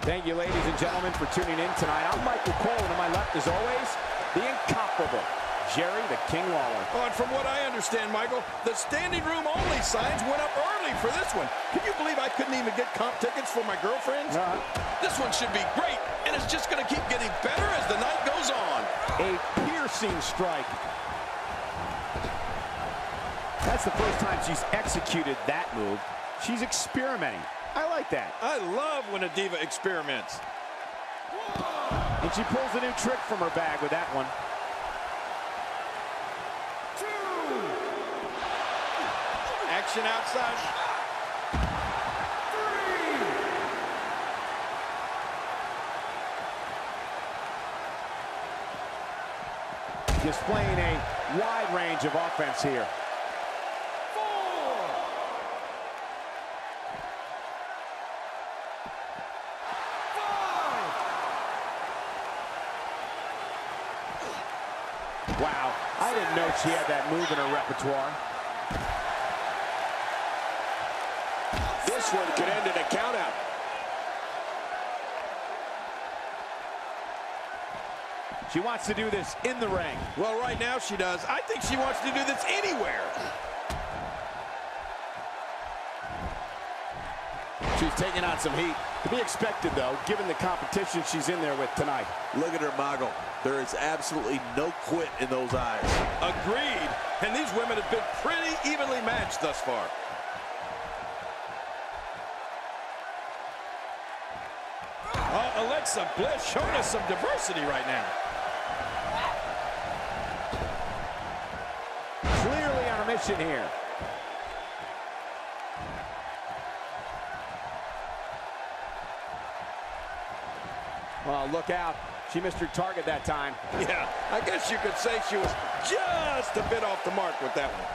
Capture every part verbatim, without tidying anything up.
Thank you, ladies and gentlemen, for tuning in tonight. I'm Michael Cole, and to my left, as always, the incomparable Jerry the King Lawler. Oh, and from what I understand, Michael, the standing room only signs went up early for this one. Can you believe I couldn't even get comp tickets for my girlfriends? Uh-huh. This one should be great, and it's just going to keep getting better as the night goes on. A piercing strike. That's the first time she's executed that move. She's experimenting. I like that. I love when a diva experiments. And she pulls a new trick from her bag with that one. Action outside. Three. Displaying a wide range of offense here. Four. Five. Wow, I didn't know she had that move in her repertoire. This one could end in a countout. She wants to do this in the ring. Well, right now she does. I think she wants to do this anywhere. She's taking on some heat. To be expected, though, given the competition she's in there with tonight. Look at her mogul. There is absolutely no quit in those eyes. Agreed. And these women have been pretty evenly matched thus far. Uh, Alexa Bliss showing us some diversity right now. Clearly on a mission here. Well, look out. She missed her target that time. Yeah, I guess you could say she was just a bit off the mark with that one.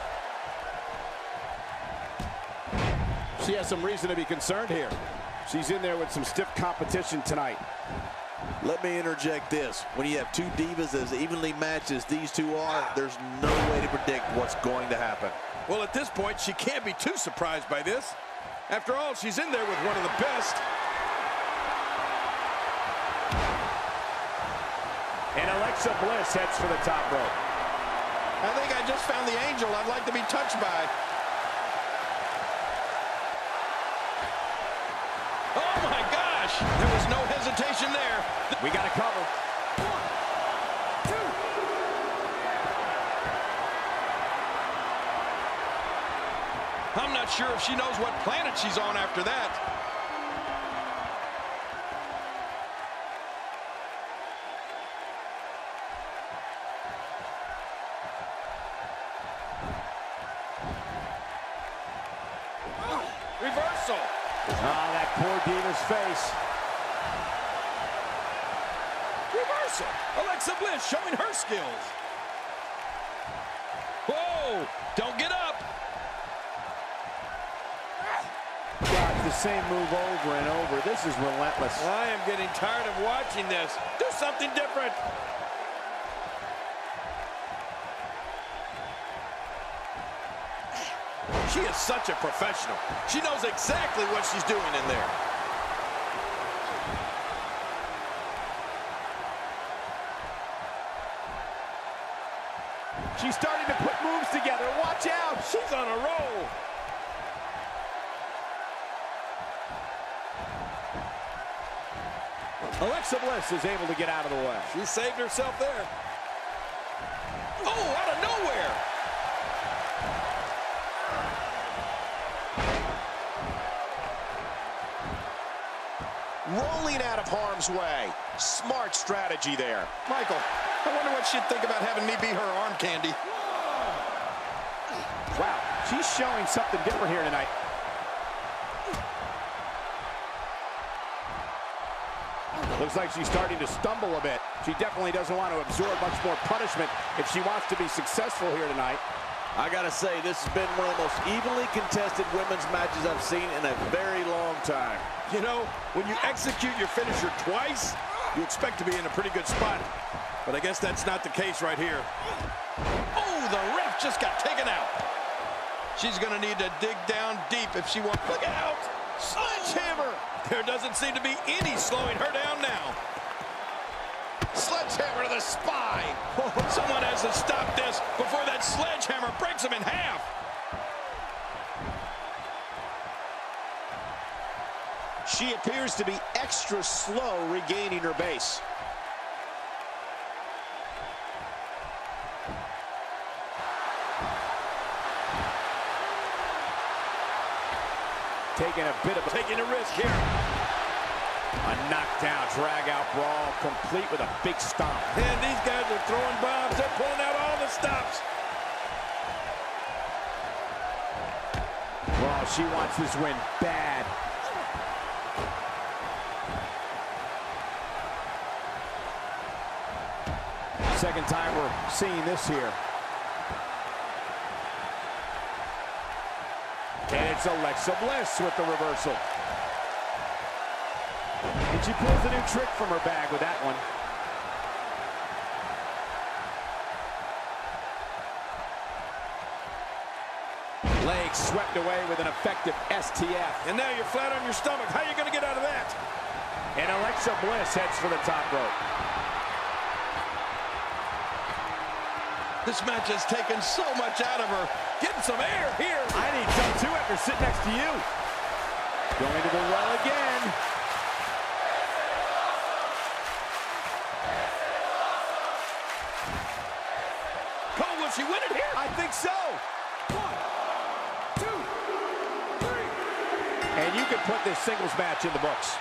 She has some reason to be concerned here. She's in there with some stiff competition tonight. Let me interject this. When you have two divas as evenly matched as these two are, there's no way to predict what's going to happen. Well, at this point, she can't be too surprised by this. After all, she's in there with one of the best. And Alexa Bliss heads for the top rope. I think I just found the angel I'd like to be touched by. Oh my gosh! There was no hesitation there. We got to cover. One, two. I'm not sure if she knows what planet she's on after that. Reversal. Oh, that poor diva's face. Reversal. Alexa Bliss showing her skills. Whoa, don't get up. God, the same move over and over. This is relentless. I am getting tired of watching this. Do something different. She is such a professional. She knows exactly what she's doing in there. She's starting to put moves together. Watch out. She's on a roll. Alexa Bliss is able to get out of the way. She saved herself there. Oh, out of nowhere. Rolling out of harm's way. Smart strategy there. Michael, I wonder what she'd think about having me be her arm candy. Wow, she's showing something different here tonight. Looks like she's starting to stumble a bit. She definitely doesn't want to absorb much more punishment if she wants to be successful here tonight. I gotta say, this has been one of the most evenly contested women's matches I've seen in a very long time. You know, when you execute your finisher twice, you expect to be in a pretty good spot. But I guess that's not the case right here. Oh, the ref just got taken out. She's gonna need to dig down deep if she wants. Look out! Sledgehammer. There doesn't seem to be any slowing her down now. Sledgehammer to the spine. Someone has to stop this before that sledgehammer breaks him in half. She appears to be extra slow regaining her base. Taking a bit of a, Taking a risk here. a knockdown, drag-out brawl, complete with a big stomp. And these guys are throwing bombs. They're pulling out all the stops. Well, she wants this win bad. Second time we're seeing this here. And it's Alexa Bliss with the reversal. And she pulls a new trick from her bag with that one. Legs swept away with an effective S T F. And now you're flat on your stomach. How are you going to get out of that? And Alexa Bliss heads for the top rope. This match has taken so much out of her. Getting some air here. I need some too after sitting next to you. Going to the well again. Cole, will she win it here? I think so. One, two, three. And you can put this singles match in the books.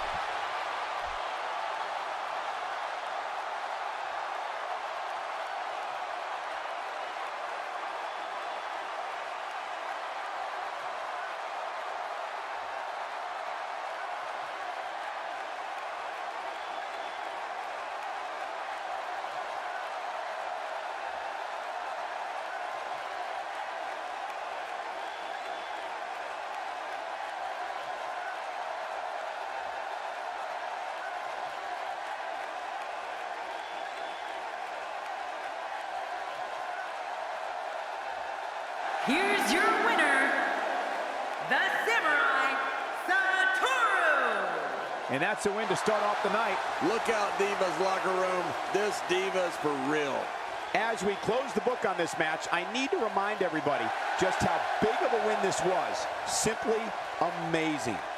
Here's your winner, the Samurai Satoru. And that's a win to start off the night. Look out, Divas locker room. This Divas for real. As we close the book on this match, I need to remind everybody just how big of a win this was. Simply amazing.